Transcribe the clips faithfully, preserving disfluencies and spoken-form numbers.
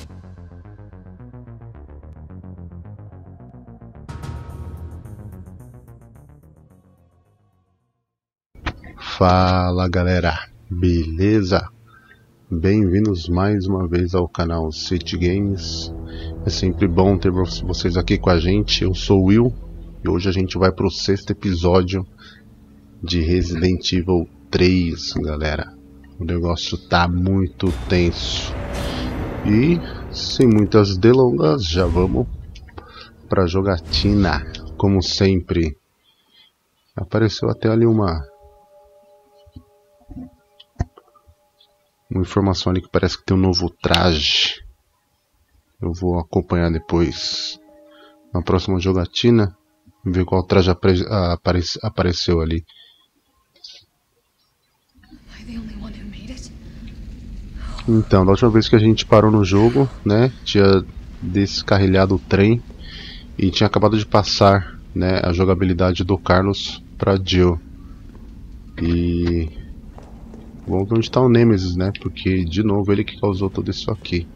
Fala galera, beleza? Bem-vindos mais uma vez ao canal City Games. É sempre bom ter vocês aqui com a gente. Eu sou o Will e hoje a gente vai para o sexto episódio de Resident Evil três, galera. O negócio tá muito tenso. E sem muitas delongas, já vamos para jogatina, como sempre. Apareceu até ali uma Uma informação ali que parece que tem um novo traje. Eu vou acompanhar depois na próxima jogatina, ver qual traje apare apare apareceu ali. Então, da última vez que a gente parou no jogo, né, tinha descarrilhado o trem e tinha acabado de passar, né, a jogabilidade do Carlos para Jill. E vamos ver onde está o Nemesis, né? Porque, de novo, ele que causou tudo isso aqui.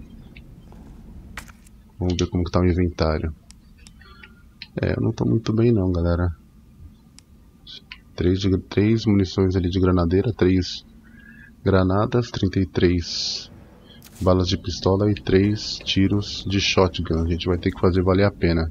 Vamos ver como que tá o inventário. É, eu não tô muito bem não, galera. Três, de, três munições ali de granadeira, três granadas, trinta e três balas de pistola e três tiros de shotgun. A gente vai ter que fazer valer a pena.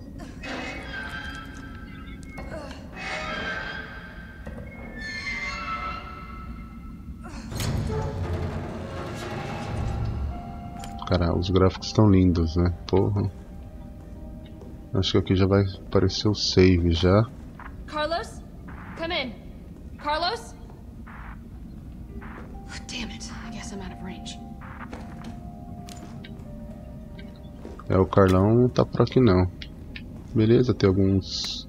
Cara, os gráficos estão lindos, né? Porra. Acho que aqui já vai aparecer o save já. Carlos? Come in. Carlos? Oh, damn it. I guess I'm out of range. É, o Carlão não tá por aqui não. Beleza, tem alguns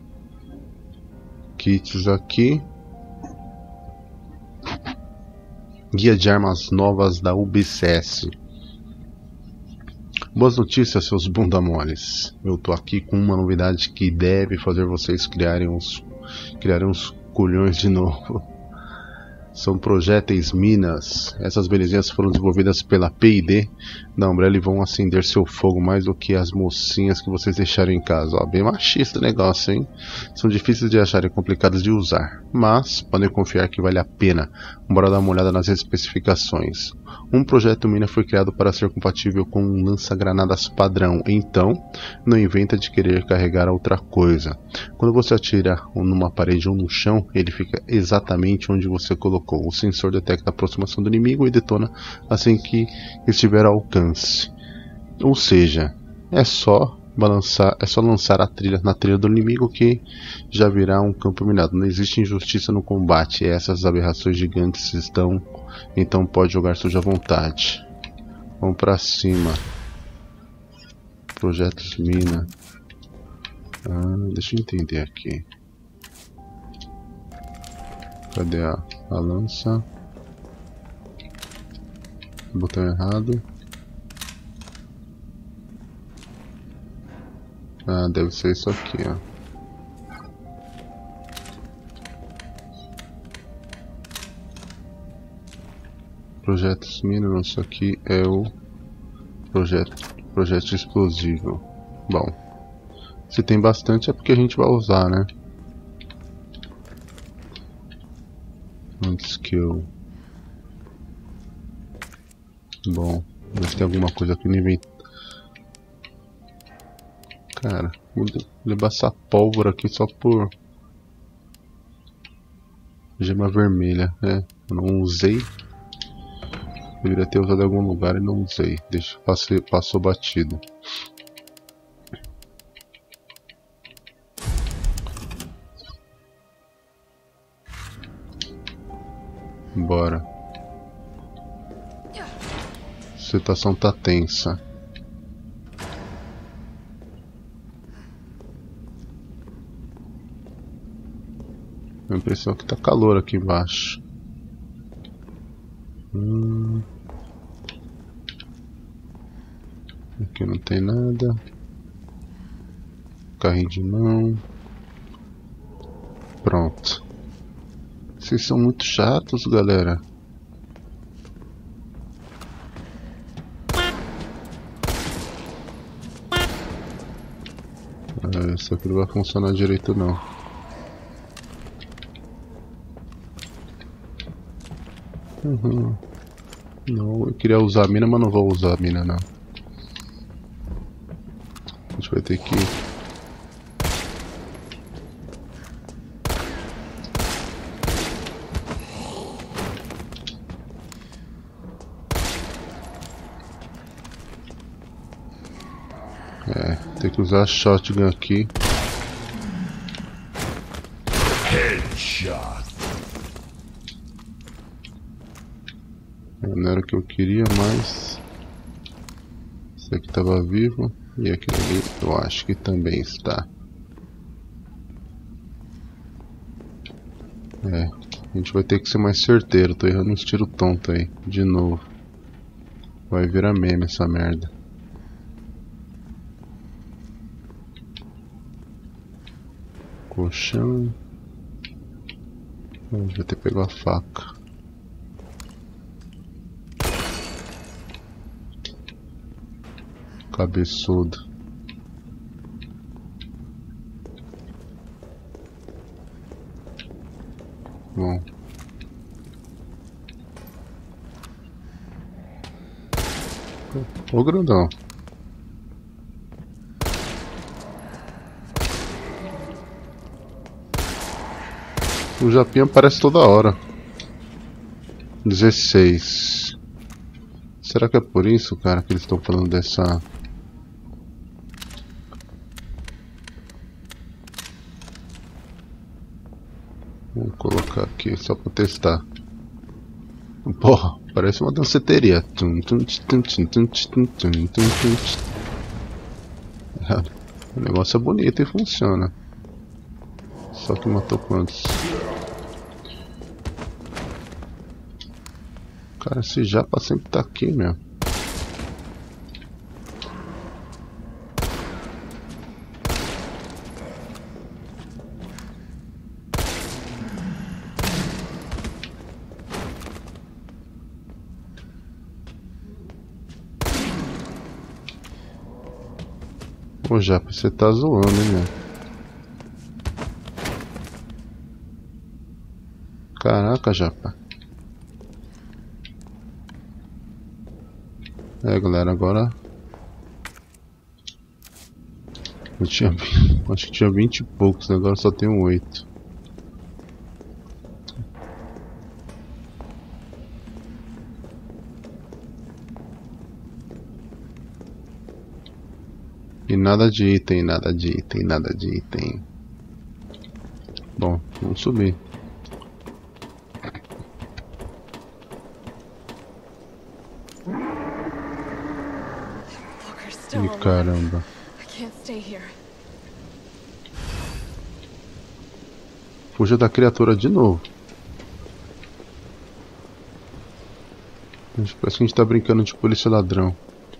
kits aqui. Guia de armas novas da U B C S. Boas notícias, seus bunda moles. Eu tô aqui com uma novidade que deve fazer vocês criarem uns, criarem uns culhões de novo. São projéteis minas. Essas belezinhas foram desenvolvidas pela P I D da Umbrella e vão acender seu fogo mais do que as mocinhas que vocês deixaram em casa. Ó, bem machista o negócio, hein? São difíceis de achar e complicados de usar, mas podem confiar que vale a pena. Bora dar uma olhada nas especificações. Um projeto mina foi criado para ser compatível com um lança-granadas padrão, então não inventa de querer carregar outra coisa. Quando você atira numa parede ou no chão, ele fica exatamente onde você colocou. O sensor detecta a aproximação do inimigo e detona assim que estiver ao alcance. Ou seja, é só balançar, é só lançar a trilha na trilha do inimigo que já virá um campo minado. Não existe injustiça no combate. Essas aberrações gigantes estão, então pode jogar suja à vontade. Vamos pra cima. Projetos mina. Ah, deixa eu entender aqui. Cadê a, a lança? Botão errado. Ah, deve ser isso aqui, ó. Projetos mina, isso aqui é o projeto, projeto explosivo. Bom, se tem bastante é porque a gente vai usar, né? Antes que eu... Bom, ver se tem alguma coisa aqui no inventário. Cara, vou levar essa pólvora aqui só por gema vermelha, né? Eu não usei. Deveria ter usado em algum lugar e não usei. Deixa, passei, passou batido. Bora. A situação tá tensa. A impressão é que tá calor aqui embaixo. Hum. Aqui não tem nada. Carrinho de mão. Pronto. Vocês são muito chatos, galera. É, isso aqui não vai funcionar direito não. Uhum. Não, eu queria usar a mina, mas não vou usar a mina não. A gente vai ter que... É, tem que usar a shotgun aqui. Headshot. Não era o que eu queria, mas... Esse aqui estava vivo. E aquele ali eu acho que também está. É, a gente vai ter que ser mais certeiro. Tô errando uns tiros tontos aí. De novo. Vai virar meme essa merda. Colchão. Vou ter que pegar a faca. Cabeçudo. Bom. Ô grandão. O Japinha aparece toda hora. dezesseis. Será que é por isso, cara, que eles estão falando dessa... Vou colocar aqui só pra testar. Porra, parece uma danceteria. O negócio é bonito e funciona. Só que matou quantos? Cara, esse japa sempre tá aqui, meu. Ô japa, você tá zoando, hein, meu? Caraca, japa. É, galera, agora... Eu tinha... Acho que tinha vinte e poucos, agora só tenho oito. E nada de item, nada de item, nada de item. Bom, vamos subir. Ih, caramba. Fuja da criatura de novo. Parece que a gente tá brincando de polícia ladrão.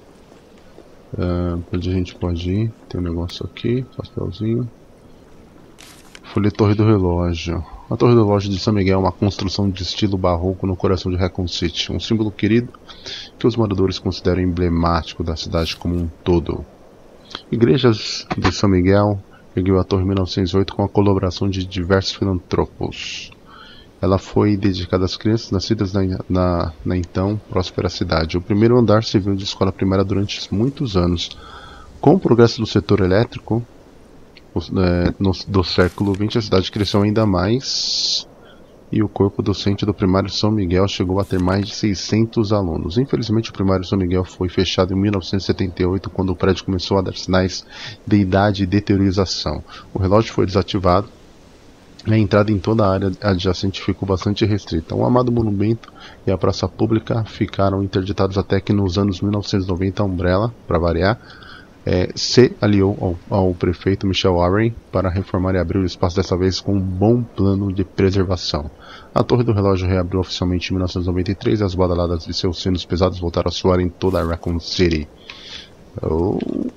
Uh, onde a gente pode ir? Tem um negócio aqui, papelzinho. Folha Torre do Relógio. A Torre do Relógio de São Miguel é uma construção de estilo barroco no coração de Raccoon City, um símbolo querido que os moradores consideram emblemático da cidade como um todo. Igrejas de São Miguel ergueu a torre em mil novecentos e oito com a colaboração de diversos filantropos. Ela foi dedicada às crianças nascidas na, na, na então próspera cidade. O primeiro andar serviu de escola primária durante muitos anos. Com o progresso do setor elétrico é, no, do século vinte, a cidade cresceu ainda mais e o corpo docente do primário São Miguel chegou a ter mais de seiscentos alunos. Infelizmente, o primário São Miguel foi fechado em mil novecentos e setenta e oito, quando o prédio começou a dar sinais de idade e deteriorização. O relógio foi desativado. A entrada em toda a área adjacente ficou bastante restrita. O amado monumento e a praça pública ficaram interditados até que nos anos mil novecentos e noventa a Umbrella, para variar, é, se aliou ao, ao prefeito Michel Warren para reformar e abrir o espaço, dessa vez com um bom plano de preservação. A Torre do Relógio reabriu oficialmente em mil novecentos e noventa e três e as badaladas de seus sinos pesados voltaram a soar em toda a Raccoon City. Oh.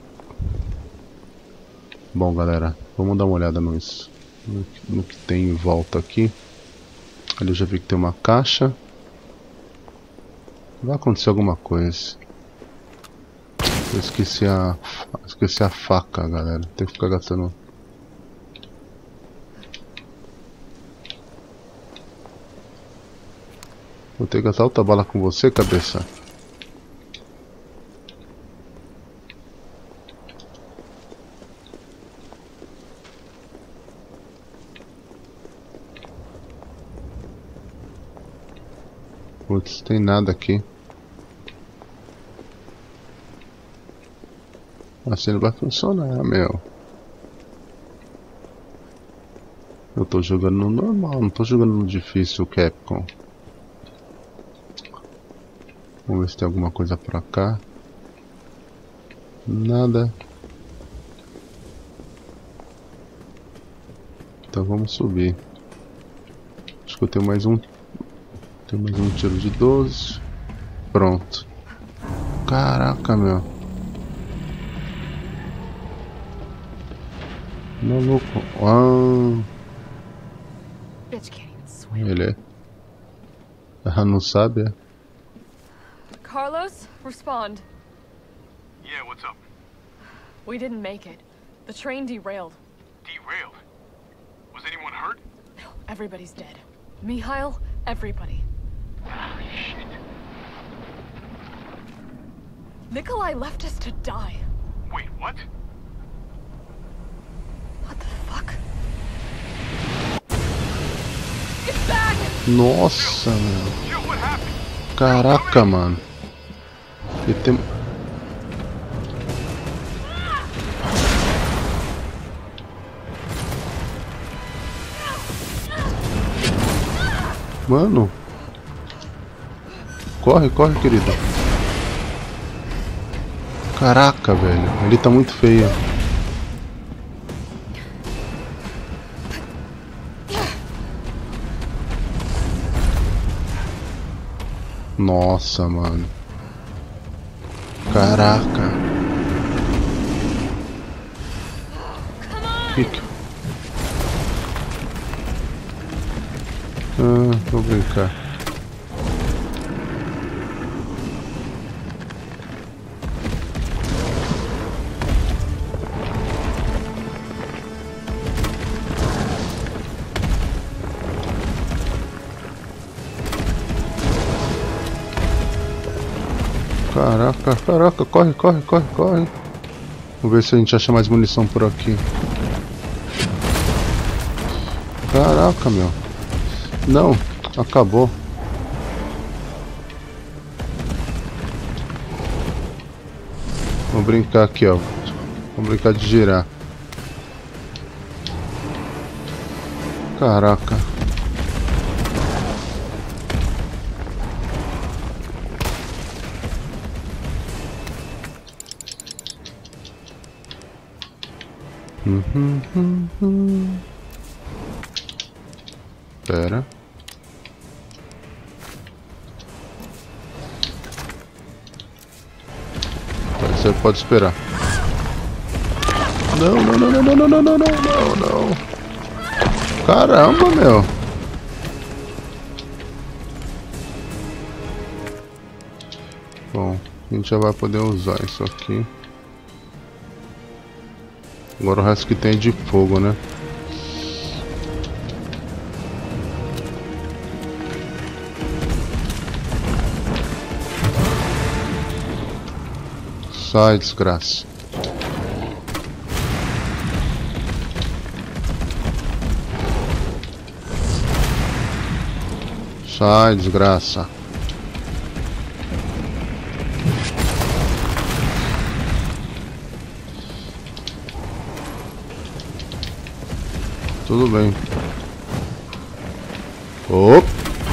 Bom, galera, vamos dar uma olhada nisso. No, no que tem em volta aqui. Ali eu já vi que tem uma caixa. Vai acontecer alguma coisa. Eu esqueci a... Esqueci a faca, galera. Tem que ficar gastando... Vou ter que gastar outra bala com você, cabeça. Putz, tem nada aqui. Assim não vai funcionar, meu. Eu tô jogando no normal, não tô jogando no difícil, Capcom. Vamos ver se tem alguma coisa pra cá. Nada. Então vamos subir. Acho que eu tenho mais um. Tem mais um tiro de doze. Pronto. Caraca, meu. Maluco. Ah. Ele é. Ah, não sabe, é? Carlos, respond. Yeah, what's up? We didn't make it. The train derailed. Derailed? Was anyone hurt? No, everybody's dead. Mikhail, everybody. Ah, shit. Nikolai left us to die. Wait, what? What the fuck? It's back! Nossa, meu. Jill, what happened? Caraca, mano. E tem... Mano. Corre, corre, querida. Caraca, velho. Ele tá muito feio. Nossa, mano. Caraca. Fica. Ah, vou brincar. Caraca, caraca, corre, corre, corre, corre. Vamos ver se a gente acha mais munição por aqui. Caraca, meu. Não, acabou. Vamos brincar aqui, ó. Vamos brincar de girar. Caraca. Uhum, uhum, uhum. Pera. Você pode esperar. Não, não, não, não, não, não, não, não, não, não. Caramba, meu. Bom, a gente já vai poder usar isso aqui. Agora o resto que tem é de fogo, né? Sai, desgraça. Sai, desgraça. Tudo bem. Opa!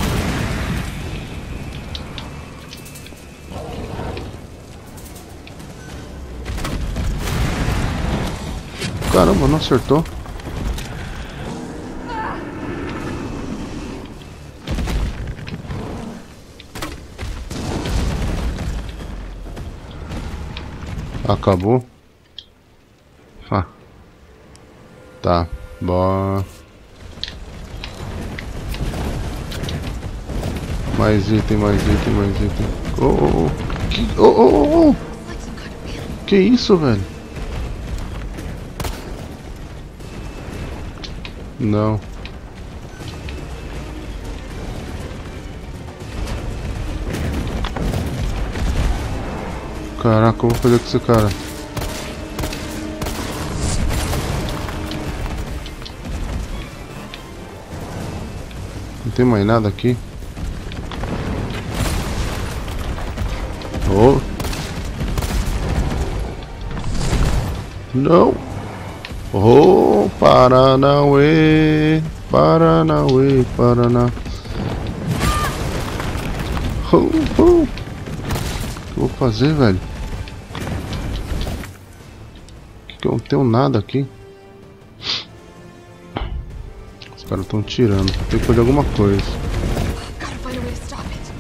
Caramba, não acertou. Acabou. Ah. Tá. Bora. Mais item, mais item, mais item. Oh, oh, oh. Que... oh, oh, oh. Que isso, velho? Não. Caraca, eu vou fazer com esse cara. Não tem mais nada aqui. Oh. Não. Oh, Paranauê, Paranauê, Paraná. Oh, oh. O que eu vou fazer, velho? Que eu não tenho nada aqui. Os caras estão tirando. Tem que fazer alguma coisa. Gotta find a way to stop it.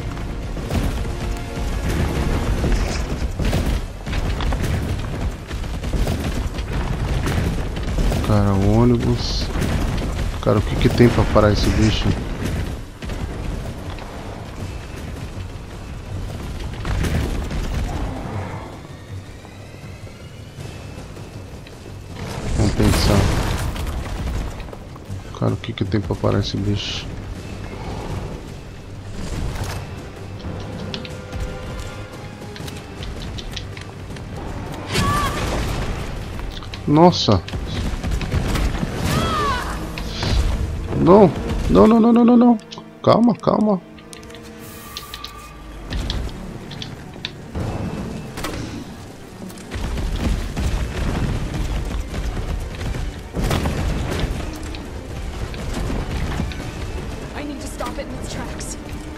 Cara, o ônibus. Cara, o que que tem pra parar esse bicho? Vamos pensar. Cara, o que que tem pra parar esse bicho? Nossa! Não, não, não, não, não, não, não. Calma, calma. I need to stop it in its tracks.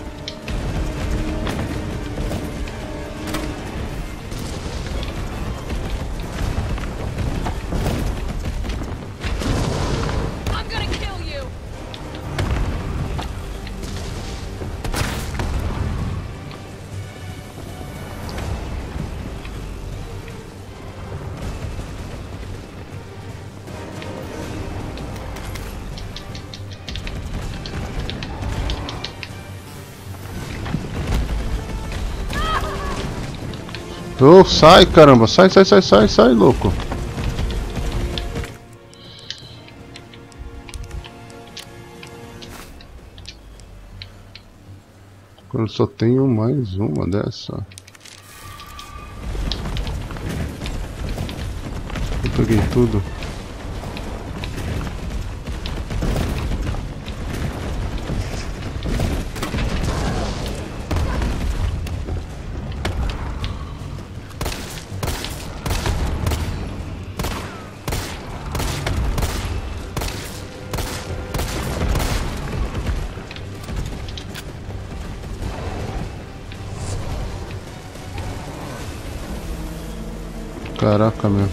I'm gonna kill you. Oh, sai, caramba. Sai, sai, sai, sai, sai, louco. Eu só tenho mais uma dessa. Eu peguei tudo. Caraca, meu.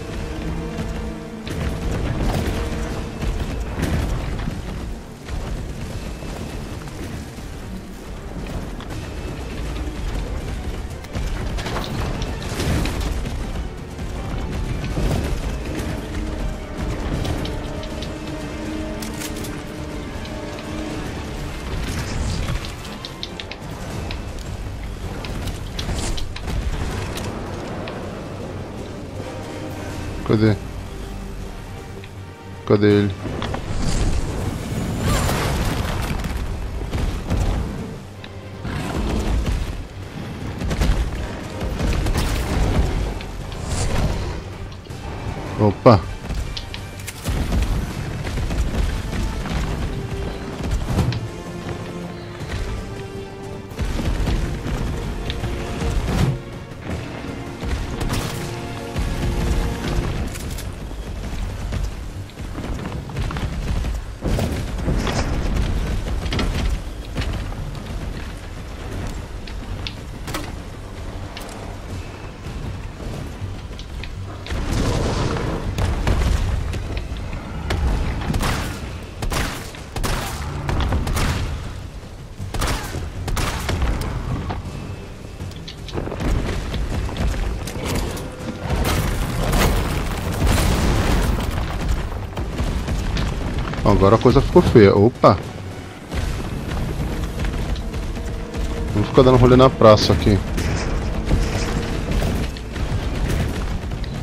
Cadê? Cadê ele? Opa! Agora a coisa ficou feia. Opa! Vamos ficar dando rolê na praça aqui.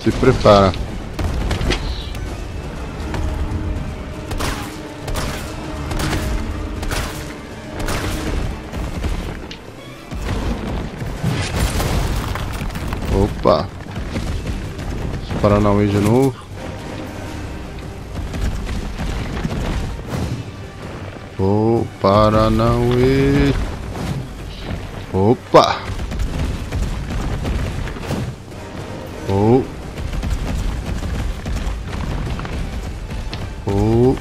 Se prepara. Opa. Paranauê de novo. Oh, Paranauê. Opa. Oh. Oh.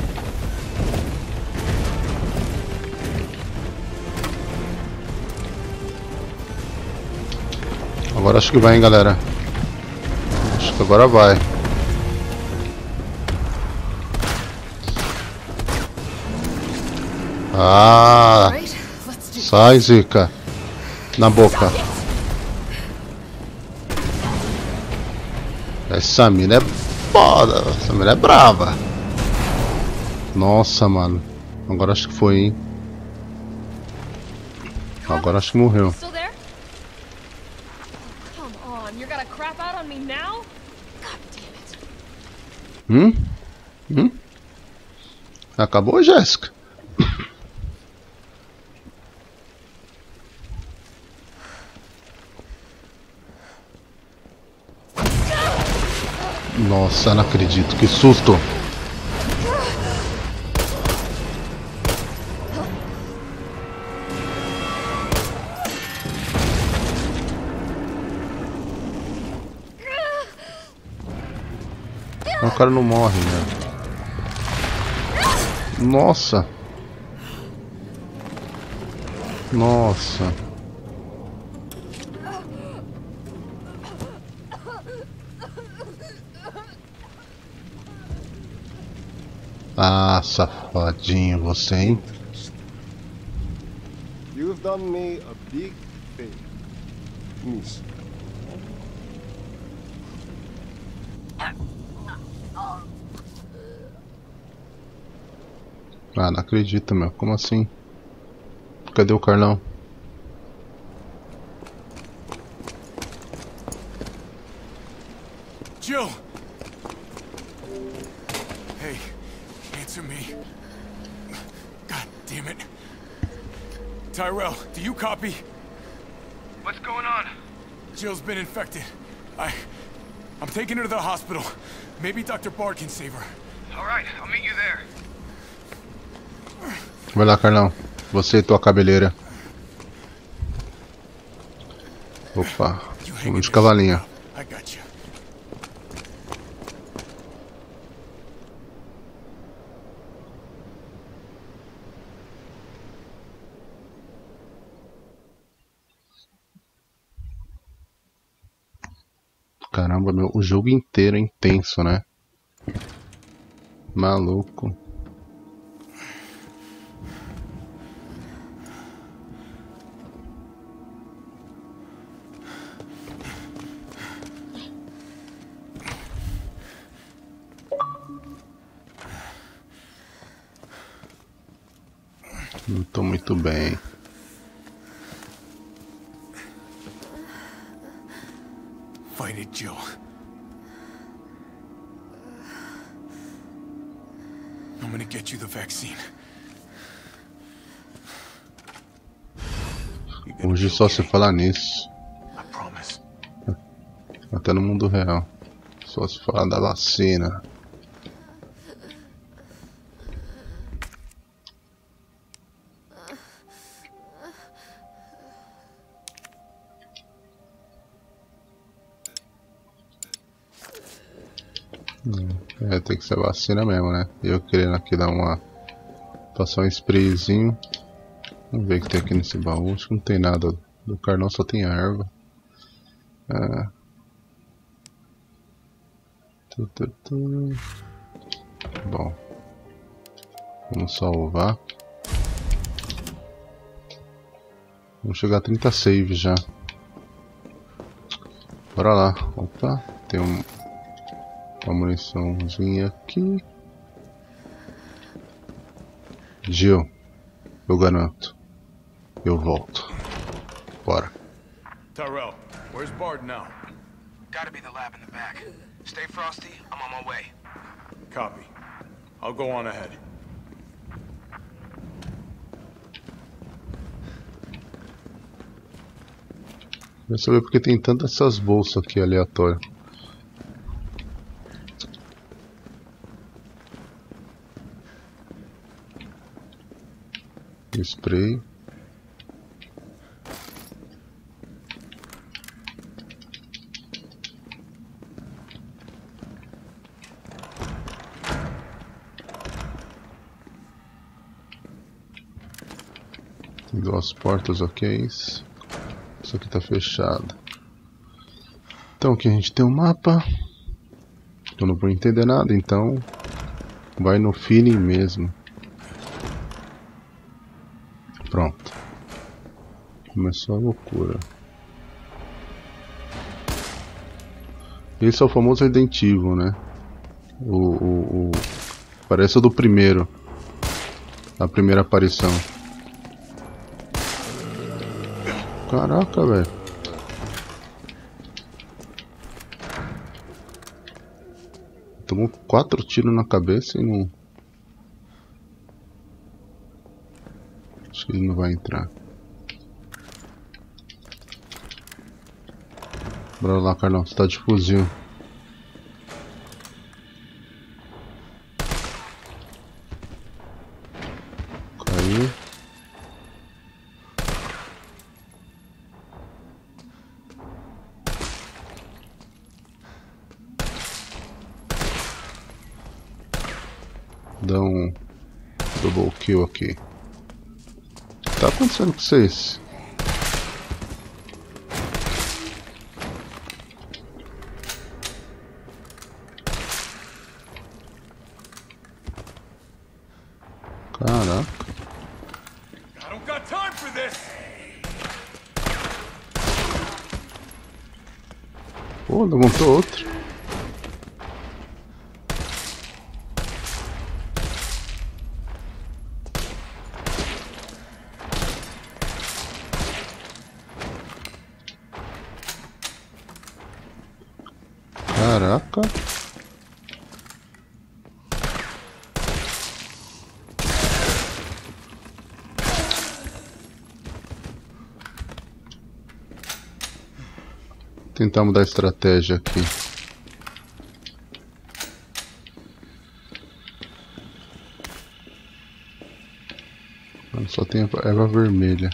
Agora acho que vai, hein, galera. Acho que agora vai. Ah! Sai, Zika. Na boca. Essa mina é foda. Essa mina é brava. Nossa, mano. Agora acho que foi, hein. Agora acho que morreu. Hum? Hum? Acabou, Jéssica? Nossa, não acredito, que susto! O cara não morre, né? Nossa! Nossa! Ah, safadinho você, hein? You've done me a big favor, nisso. Ah, não acredito, meu. Como assim? Cadê o Carlão? Jill! Hey, answer me. God damn it. Tyrell, do you copy? What's going on? Jill's been infected. I... I'm taking her to the hospital. Maybe Doctor Bard can save her. Alright, I'll meet you there. Vai lá, Carlão. Você e tua cabeleira. Opa, vamos de cavalinha. Caramba, meu, o jogo inteiro é intenso, né? Maluco. Não tô muito bem. Fight it, Jill. I'm gonna get you the vaccine. Hoje só se falar nisso. I promise. Até no mundo real. Só se falar da vacina. É, tem que ser vacina mesmo, né? Eu querendo aqui dar uma... Passar um sprayzinho. Vamos ver o que tem aqui nesse baú. Acho que não tem nada. Do Carlão só tem erva. É. Tu, tu, tu. Bom. Vamos salvar. Vamos chegar a trinta saves já. Bora lá. Opa, tem um... uma muniçãozinha aqui. Jill, eu garanto. Eu volto. Bora. Tyrell, where's Bard now? Gotta be the lab in the back. Stay frosty, I'm on my way. Copy. I'll go on ahead. Quero saber porque tem tantas essas bolsas aqui aleatórias. Spray. Tem duas portas, ok. Isso aqui tá fechado. Então aqui a gente tem um mapa. Eu não vou entender nada, então vai no feeling mesmo. Pronto. Começou a loucura. Esse é o famoso Resident Evil, né? O, o, o... Parece o do primeiro. A primeira aparição. Caraca, velho. Tomou quatro tiros na cabeça e não... Acho que ele não vai entrar. Bora lá, Carlão. Você tá de fuzil. Caiu. Dá um double kill aqui. O que tá acontecendo com vocês? Caraca. I don't got time for this. Pô, levantou outro. Caraca. Tentar mudar a estratégia aqui. Só tem a erva vermelha.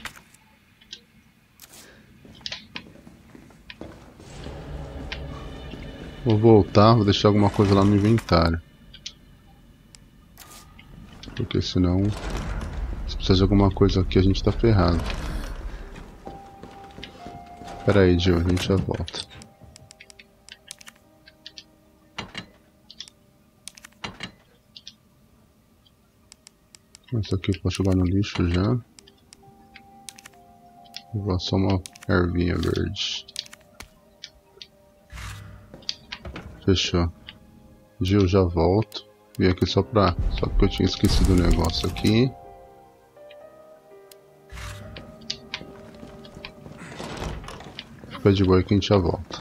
Vou voltar, vou deixar alguma coisa lá no inventário. Porque senão, se precisar de alguma coisa aqui, a gente tá ferrado. Pera aí, Jill, a gente já volta. Isso aqui eu posso jogar no lixo já. Vou levar só uma ervinha verde. Fechou. Gil, já volto. Vim aqui só pra... Só porque eu tinha esquecido o negócio aqui. Fica de boa que a gente já volta.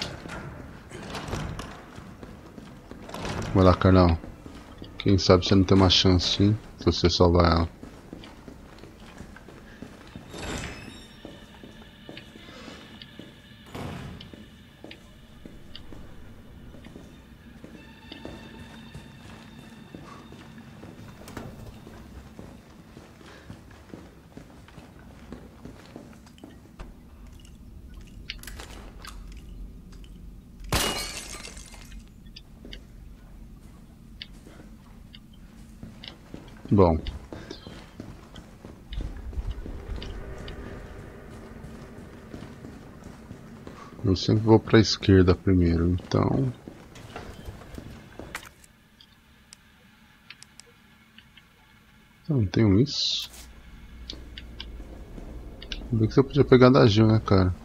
Vai lá, Carlão. Quem sabe você não tem uma chance, hein? Se você salvar ela. Bom, eu sempre vou para a esquerda primeiro, então eu não tenho isso. Bem que você podia pegar da Gil, né, cara?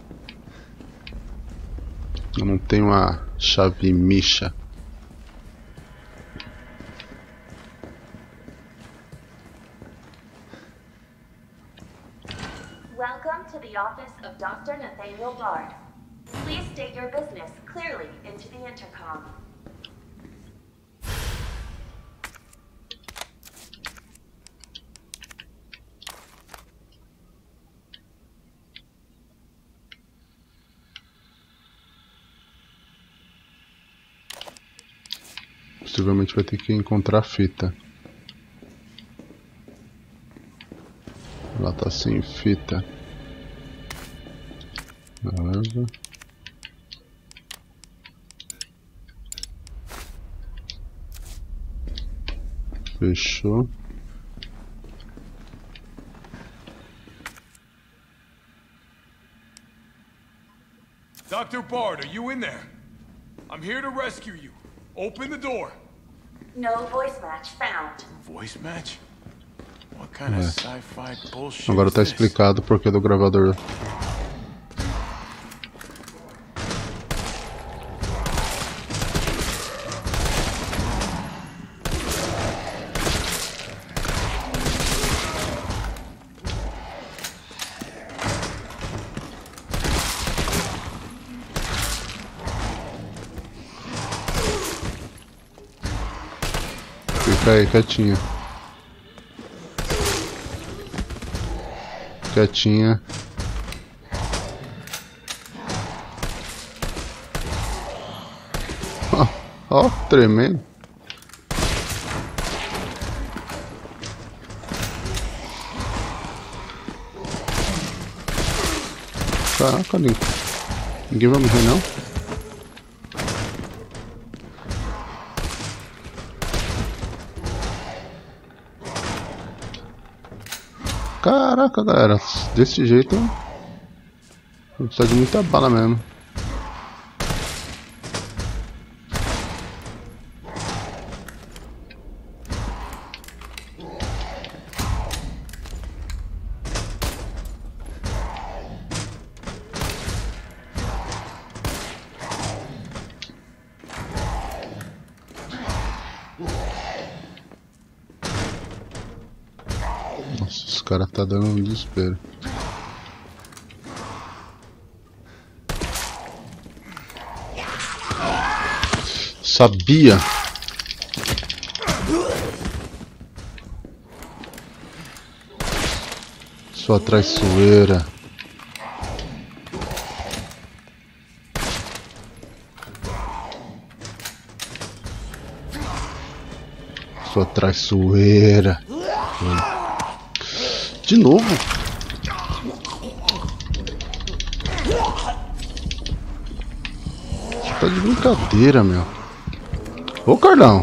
Eu não tenho a chave Misha. Welcome to the office of Doctor Nathaniel Bard. Please state your business clearly into the intercom. Possivelmente vai ter que encontrar a fita. Ela tá sem fita. Beleza. Fechou. Doctor Bard, are you in there? I'm here to rescue you. Open the door. No voice match found. Voice match? What kind of sci-fi bullshit? Agora tá explicado o porquê do gravador. Fica aí, quietinha. Quietinha. Ó, ó, tremendo. Caraca, ninguém, ninguém vai morrer não? Caraca, galera, desse jeito precisa de muita bala mesmo. Os caras tá dando um desespero. Sabia. Sua traiçoeira. Sua traiçoeira. De novo? Você tá de brincadeira, meu. Ô, Carlão.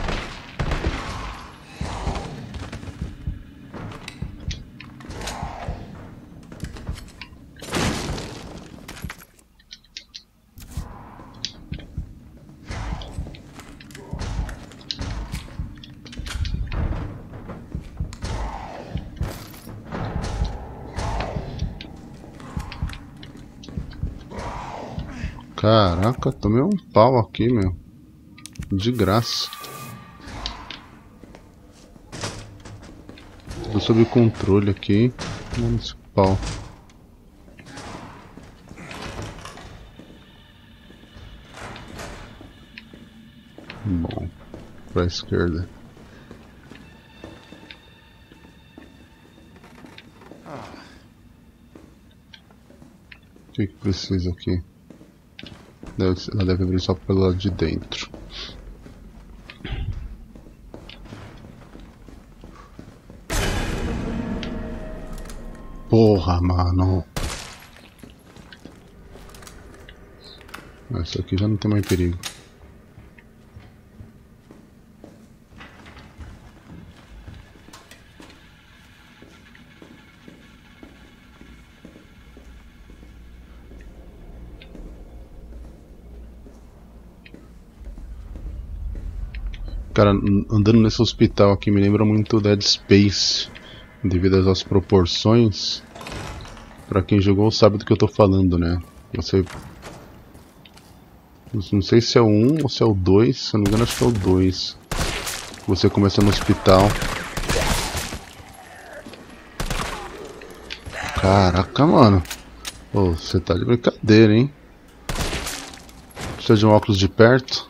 Caraca, tomei um pau aqui, meu. De graça. Tô sob controle aqui. Vamos esse pau. Bom, pra esquerda. O que que precisa aqui? Deve, ela deve abrir só pelo lado de dentro. Porra, mano. Essa aqui já não tem mais perigo. Cara, andando nesse hospital aqui me lembra muito Dead Space, devido às proporções. Pra quem jogou sabe do que eu tô falando, né? Você... Não sei se é o um ou se é o dois, se eu não me engano acho que é o dois. Você começa no hospital. Caraca, mano. Pô, você tá de brincadeira, hein? Precisa de um óculos de perto.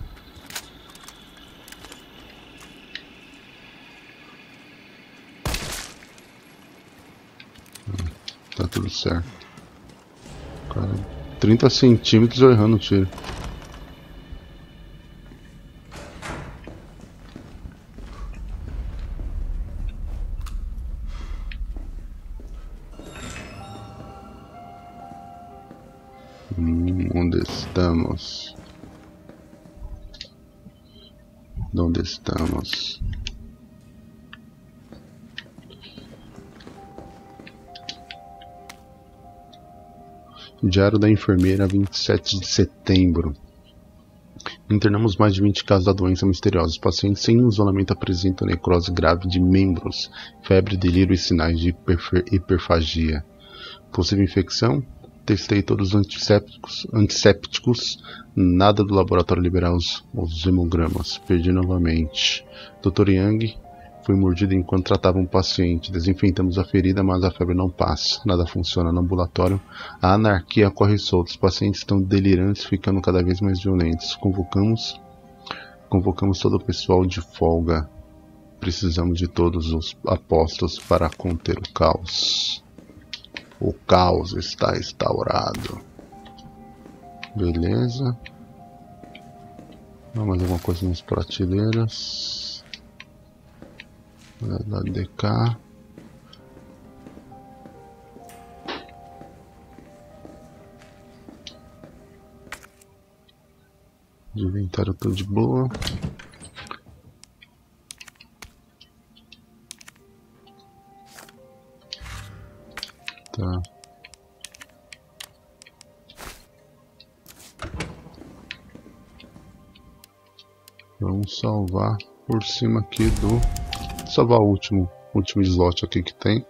Tá tudo certo. Cara, trinta centímetros eu errando o tiro. Hum, onde estamos? Onde estamos? Diário da enfermeira, vinte e sete de setembro. Internamos mais de vinte casos da doença misteriosa. Os pacientes sem isolamento apresentam necrose grave de membros, febre, delírio e sinais de hiperfagia. Possível infecção? Testei todos os antissépticos, antissépticos, nada do laboratório liberar os, os hemogramas. Perdi novamente. doutor Yang foi mordido enquanto tratava um paciente. Desinfetamos a ferida, mas a febre não passa. Nada funciona no ambulatório. A anarquia corre solta. Os pacientes estão delirantes, ficando cada vez mais violentos. Convocamos, convocamos todo o pessoal de folga. Precisamos de todos os apostos para conter o caos. O caos está instaurado. Beleza. Mais alguma coisa nas prateleiras. Da D K. De inventário tudo de boa. Tá. Vamos salvar por cima aqui do... Salvar o último, último slot aqui que tem.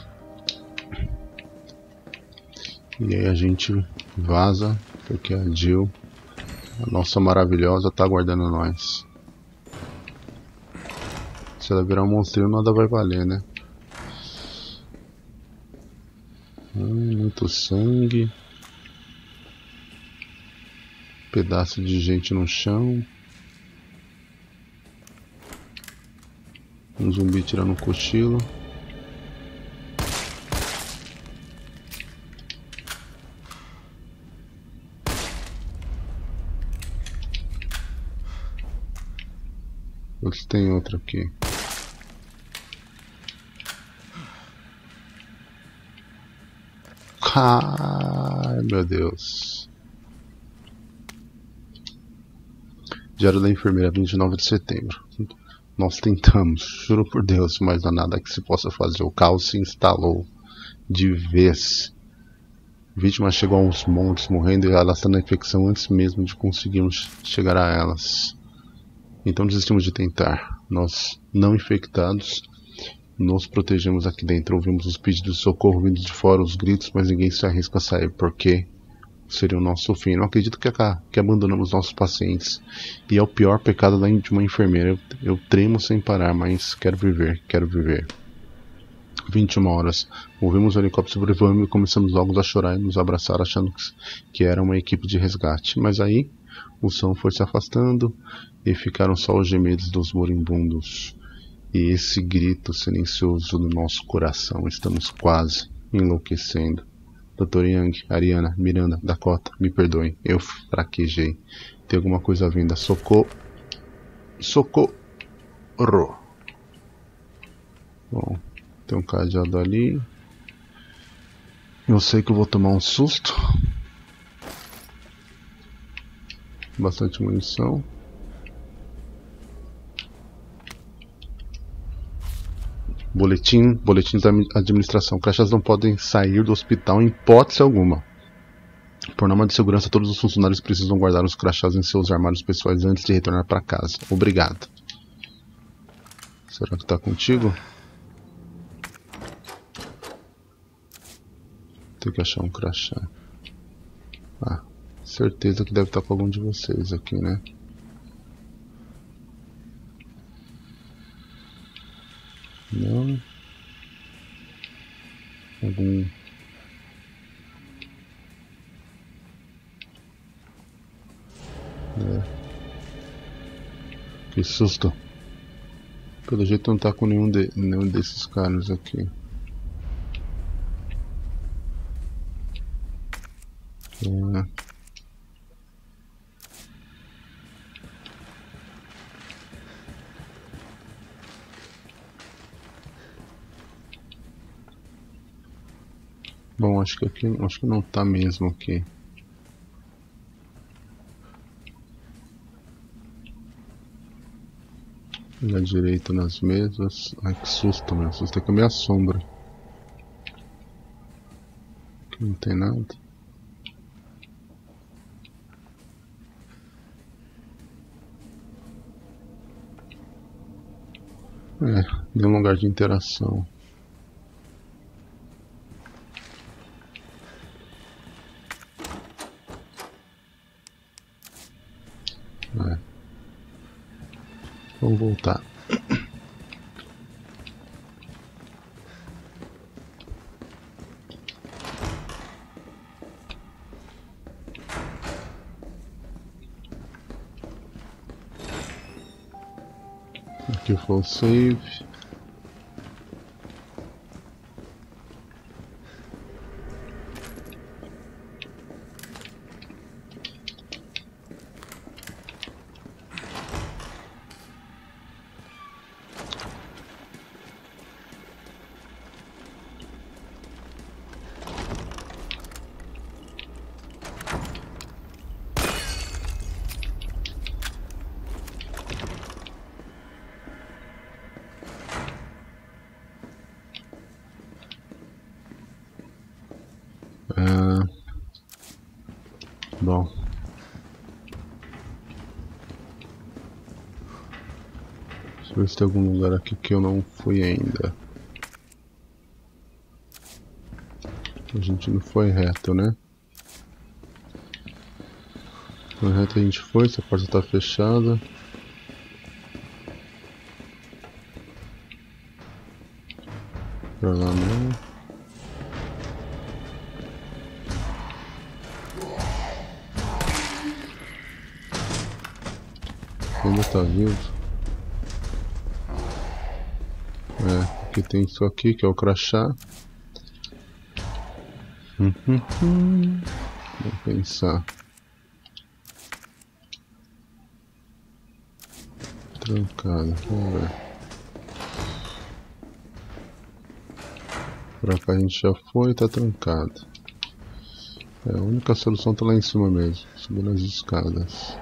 E aí a gente vaza, porque a Jill, a nossa maravilhosa, tá aguardando nós. Se ela virar um monstrinho, nada vai valer, né? Hum, muito sangue. Pedaço de gente no chão. Um zumbi tirando um cochilo. Outros tem outro aqui. Ai, meu Deus. Diário da enfermeira, vinte e nove de setembro. Nós tentamos, juro por Deus, mas não há nada que se possa fazer. O caos se instalou de vez. A vítima chegou aos montes, morrendo e alastrando a infecção antes mesmo de conseguirmos chegar a elas. Então desistimos de tentar. Nós, não infectados, nos protegemos aqui dentro. Ouvimos os pedidos de socorro vindo de fora, os gritos, mas ninguém se arrisca a sair, porque seria o nosso fim. Não acredito que, que abandonamos nossos pacientes. E é o pior pecado de uma enfermeira. Eu, eu tremo sem parar, mas quero viver, quero viver. vinte e uma horas. Ouvimos o helicóptero sobrevoando e começamos logo a chorar e nos abraçar, achando que era uma equipe de resgate. Mas aí, o som foi se afastando e ficaram só os gemidos dos moribundos. E esse grito silencioso do nosso coração. Estamos quase enlouquecendo. doutor Yang, Ariana, Miranda, Dakota, me perdoem, eu fraquejei. Tem alguma coisa vinda. Socorro. Socorro. Bom, tem um cadeado ali. Eu sei que eu vou tomar um susto. Bastante munição. Boletim, boletim da administração. Crachás não podem sair do hospital em hipótese alguma. Por norma de segurança, todos os funcionários precisam guardar os crachás em seus armários pessoais antes de retornar para casa. Obrigado. Será que tá contigo? Tem que achar um crachá. Ah, certeza que deve estar com algum de vocês aqui, né? Não. Algum. É. Que susto. Pelo jeito não tá com nenhum, de, nenhum desses caras aqui. É. Bom, acho que aqui, acho que não tá mesmo aqui. Olha direito nas mesas. Ai, que susto, meu. Susto é com a minha sombra. Aqui não tem nada. É, deu um lugar de interação. É. Vamos voltar. Aqui foi o save. Ah, bom, deixa eu ver se tem algum lugar aqui que eu não fui ainda. A gente não foi reto, né? Foi reto, a gente foi, essa porta tá fechada. Pra lá não. Ainda tá vivo. É, aqui tem isso aqui que é o crachá. Hum, hum, hum. Vamos pensar. Trancada, vamos ver. Pra cá a gente já foi, tá trancado. É, a única solução tá lá em cima mesmo, subindo as escadas.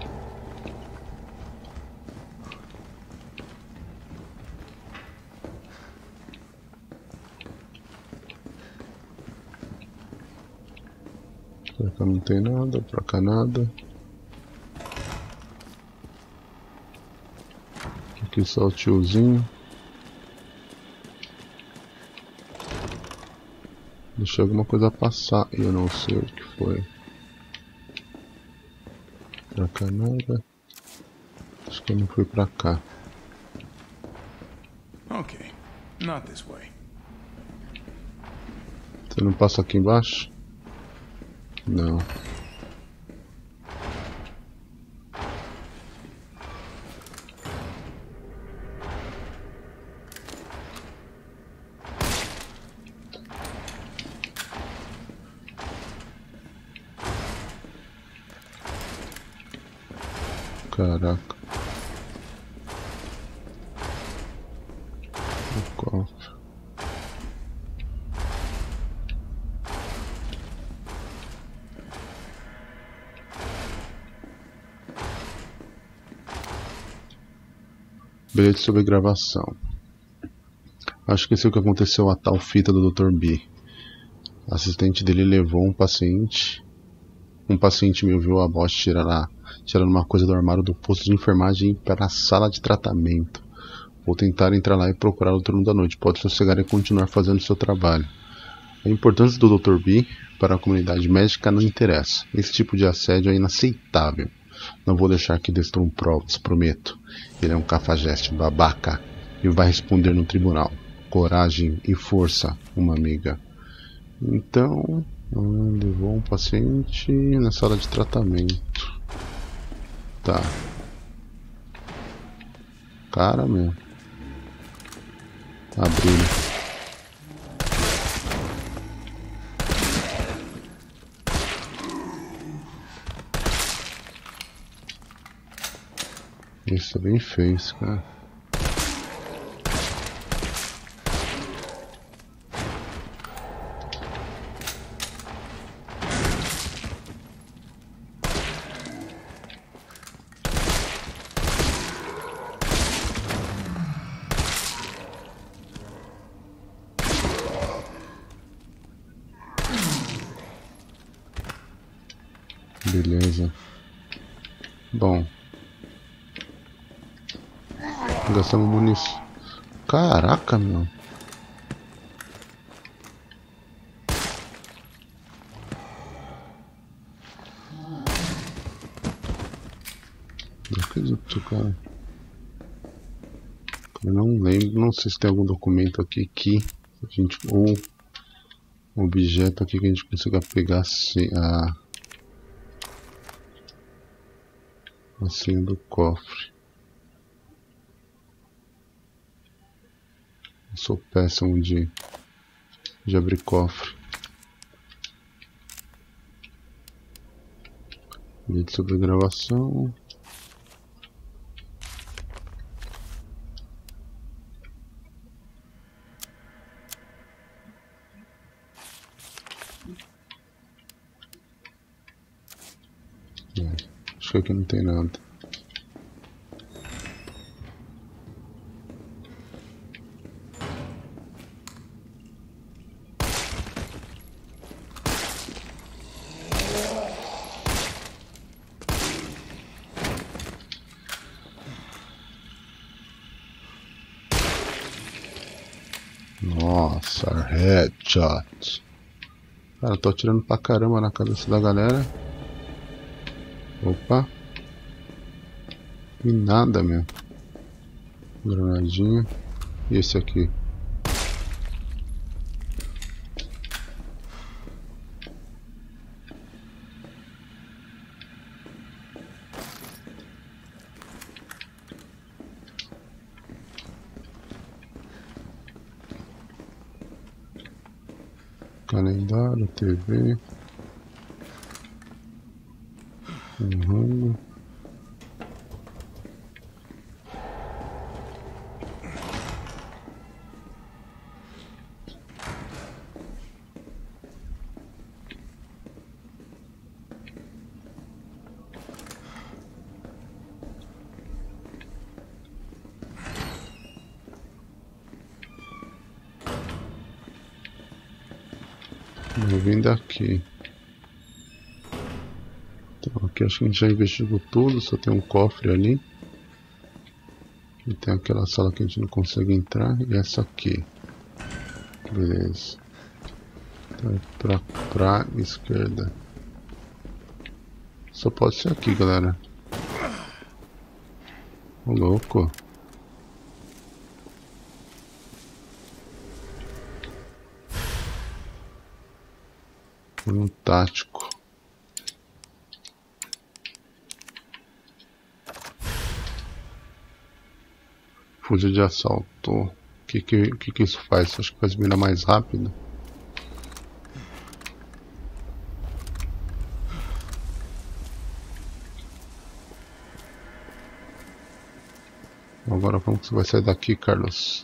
Pra cá não tem nada, pra cá nada. Aqui só o tiozinho. Deixei alguma coisa passar e eu não sei o que foi. Pra cá nada. Acho que eu não fui pra cá. Okay, not this way. Você não passa aqui embaixo? Não. Caraca. O cofre. Bilhete sobre gravação. Acho que esse é o que aconteceu a tal fita do doutor B. O assistente dele levou um paciente. Um paciente meu viu a Bosch tirar lá, tirando uma coisa do armário do posto de enfermagem para a sala de tratamento. Vou tentar entrar lá e procurar o turno da noite. Pode sossegar e continuar fazendo seu trabalho. A importância do doutor B para a comunidade médica não interessa. Esse tipo de assédio é inaceitável. Não vou deixar que destruam provas, prometo. Ele é um cafajeste babaca e vai responder no tribunal. Coragem e força, uma amiga. Então, levou um paciente na sala de tratamento. Tá. Cara, meu. Abrindo. Isso é bem feio, esse cara. Beleza. Bom. Gastamos munição. Caraca, meu. Não acredito, cara. Eu não lembro. Não sei se tem algum documento aqui que a gente. Ou um objeto aqui que a gente consiga pegar assim, a. A senha do cofre. Eu sou péssimo de, de abrir cofre. Vídeo sobre gravação. É, acho que aqui não tem nada. Nossa, headshot. Cara, eu tô atirando pra caramba na cabeça da galera. Opa. E nada, meu. Granadinha. E esse aqui? Calendário, T V. Uhum. Eu vim daqui. Então, aqui acho que a gente já investigou tudo, só tem um cofre ali. E tem aquela sala que a gente não consegue entrar. E essa aqui. Beleza. Então é pra, pra esquerda. Só pode ser aqui, galera. Ô louco. Um tático. Fuzil de assalto. O que que, que que isso faz? Acho que faz mira mais rápido. Agora como que você vai sair daqui, Carlos?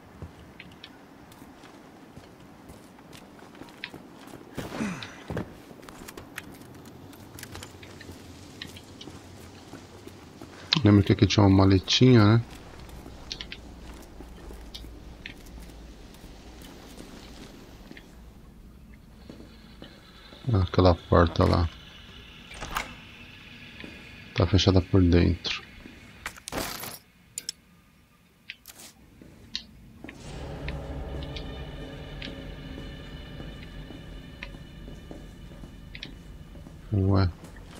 Lembra que aqui tinha uma maletinha, né? Aquela porta lá tá fechada por dentro. Ué.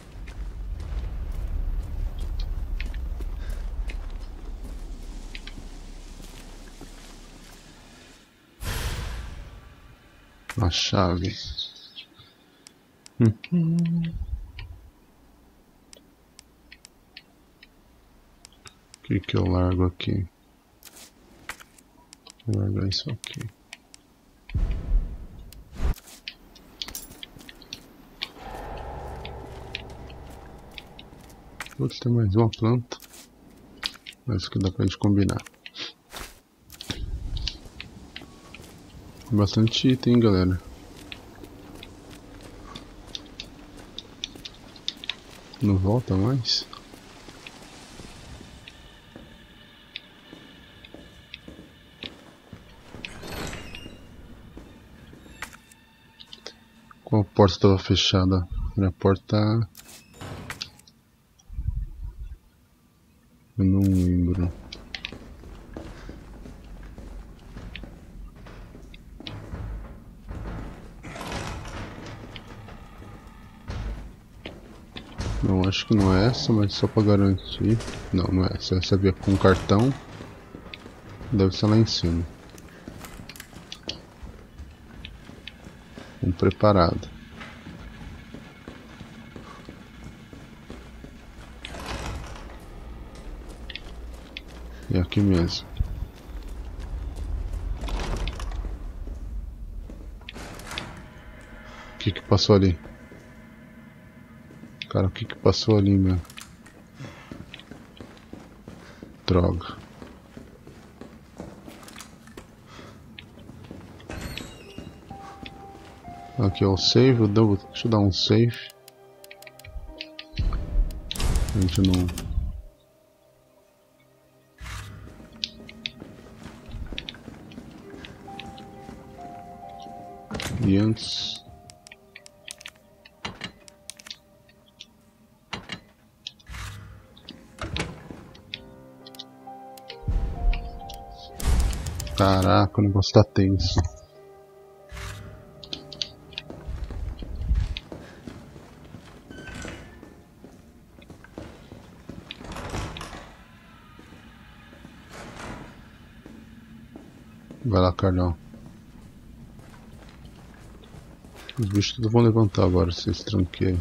Uma chave. Hum. que que eu largo aqui? Vou largar isso aqui. Putz, tem mais uma planta. Mas que dá pra gente combinar. Bastante item, galera. Não volta mais? Qual porta estava fechada? A porta... Eu não lembro. Não, acho que não é essa, mas só para garantir. Não, não é essa. Essa via com cartão. Deve ser lá em cima. Um preparado. E aqui mesmo. O que que passou ali? Cara, o que que passou ali, meu? Droga. Aqui é o save, eu devo, deixa eu dar um save. A gente não... E antes... Caraca, o negócio tá tenso. Vai lá, Carlão. Os bichos tudo vão levantar agora, vocês tranqueiam.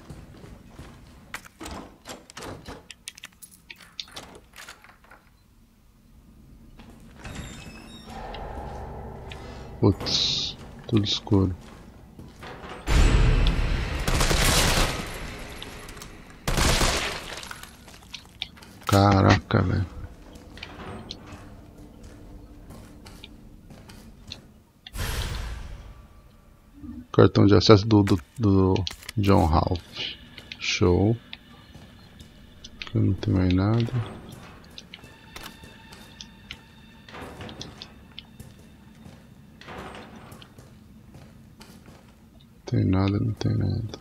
Putz, tudo escuro. Caraca, velho. Cartão de acesso do, do, do John Ralph. Show. Aqui não tem mais nada. Tem nada, não tem nada.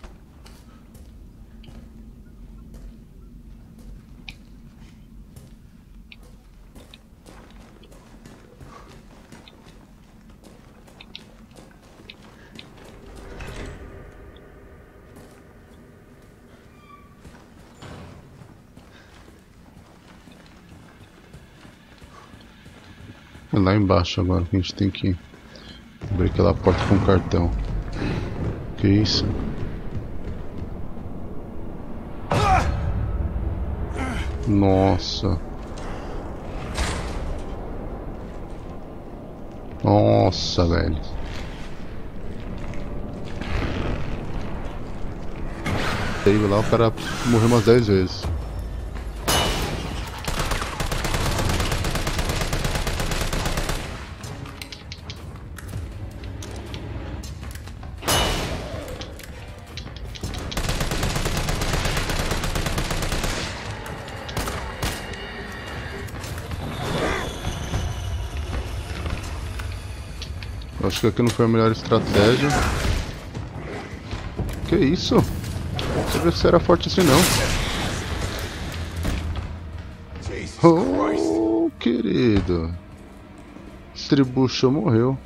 É lá embaixo agora que a gente tem que abrir aquela porta com cartão. Que isso? Nossa. Nossa, velho. Aí lá o cara morreu umas dez vezes. Acho que aqui não foi a melhor estratégia. Que isso? Não sabia que você era forte assim não. Oh, querido. Esse tribucho morreu.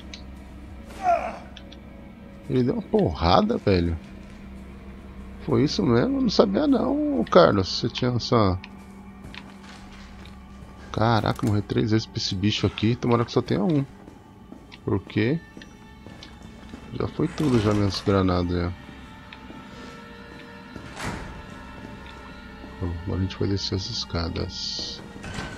Ele deu uma porrada, velho. Foi isso mesmo? Eu não sabia não, Carlos. Você tinha essa... Caraca, morrer três vezes pra esse bicho aqui. Tomara que só tenha um. Por quê? Já foi tudo, já minhas granadas já. Agora a gente vai descer as escadas.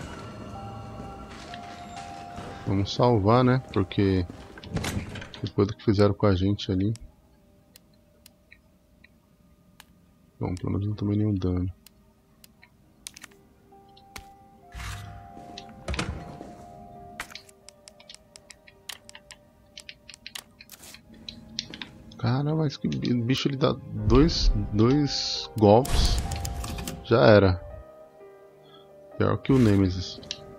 Vamos salvar, né? Porque depois do que fizeram com a gente ali. Bom, pelo menos não tomei nenhum dano. Cara, mas que bicho, ele dá dois, dois golpes. Já era. Pior que o Nemesis.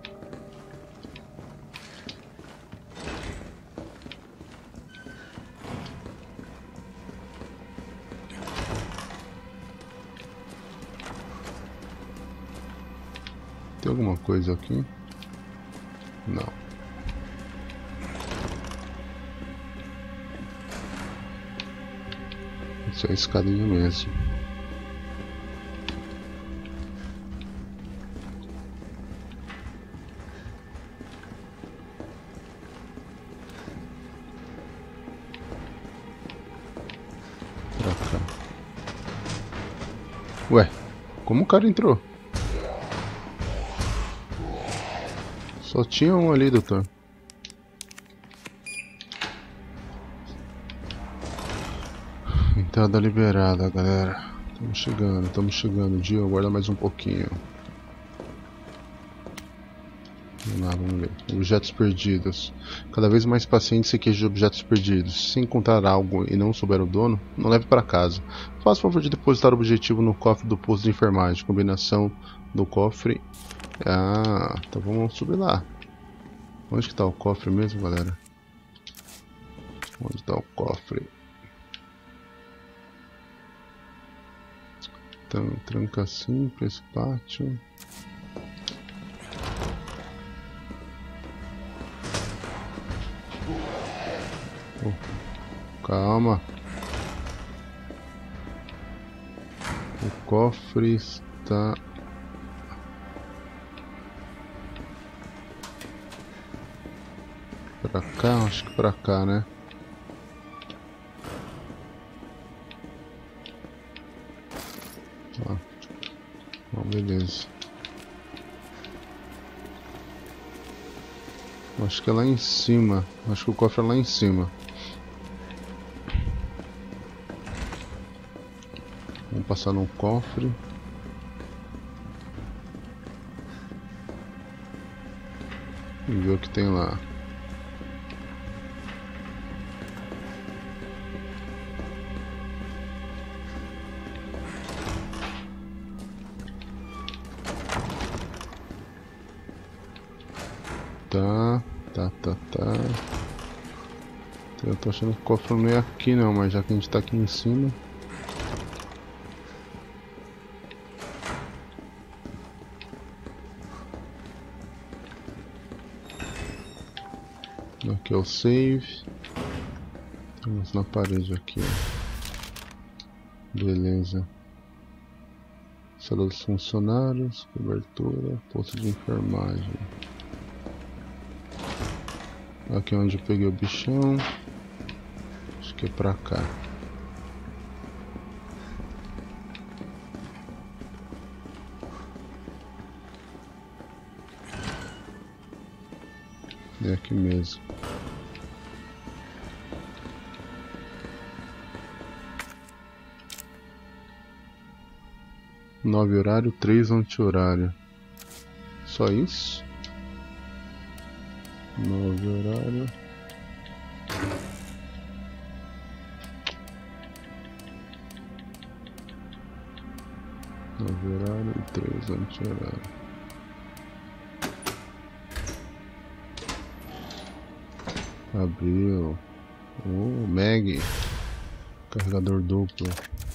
Tem alguma coisa aqui? Não. Isso é a escadinha mesmo. Pra cá. Ué, como o cara entrou? Só tinha um ali, doutor. Entrada liberada, galera. Estamos chegando, estamos chegando. Dia, aguarda mais um pouquinho. Vamos lá, vamos ver. Objetos perdidos. Cada vez mais paciente se queixa de objetos perdidos. Se encontrar algo e não souber o dono, não leve para casa. Faça o favor de depositar o objetivo no cofre do posto de enfermagem. Combinação do cofre. Ah, então vamos subir lá. Onde que está o cofre mesmo, galera? Onde está o cofre? Então, tranca simples, pátio. Oh, calma. O cofre está... Pra cá? Acho que pra cá, né? Ah, bom, beleza. Acho que é lá em cima. Acho que o cofre é lá em cima. Vamos passar no cofre. E ver o que tem lá. Tá, tá, tá, tá. Eu tô achando que o cofre não é aqui não, mas já que a gente tá aqui em cima. Aqui é o save. Temos na parede aqui, ó. Beleza. Sala dos funcionários, cobertura, posto de enfermagem. Aqui é onde eu peguei o bichão. Acho que é pra cá. É aqui mesmo. Nove horário, três anti-horário. Só isso? Nove horário. Nove horário e três anti-horário. Abriu. Oh, Mag. Carregador duplo.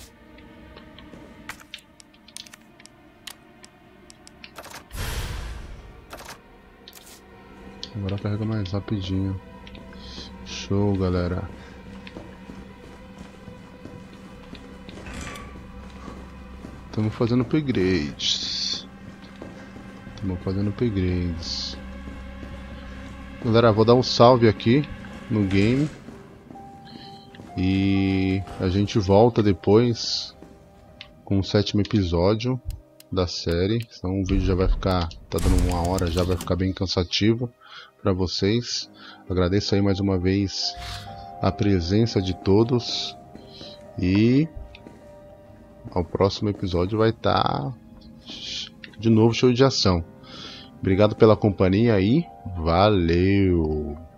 Agora carrega mais rapidinho. Show, galera. Estamos fazendo upgrades. Estamos fazendo upgrades. Galera, vou dar um salve aqui no game. E a gente volta depois com o sétimo episódio. da série, senão o vídeo já vai ficar, tá dando uma hora, já vai ficar bem cansativo para vocês. Agradeço aí mais uma vez a presença de todos e ao próximo episódio vai estar de novo show de ação. Obrigado pela companhia e valeu!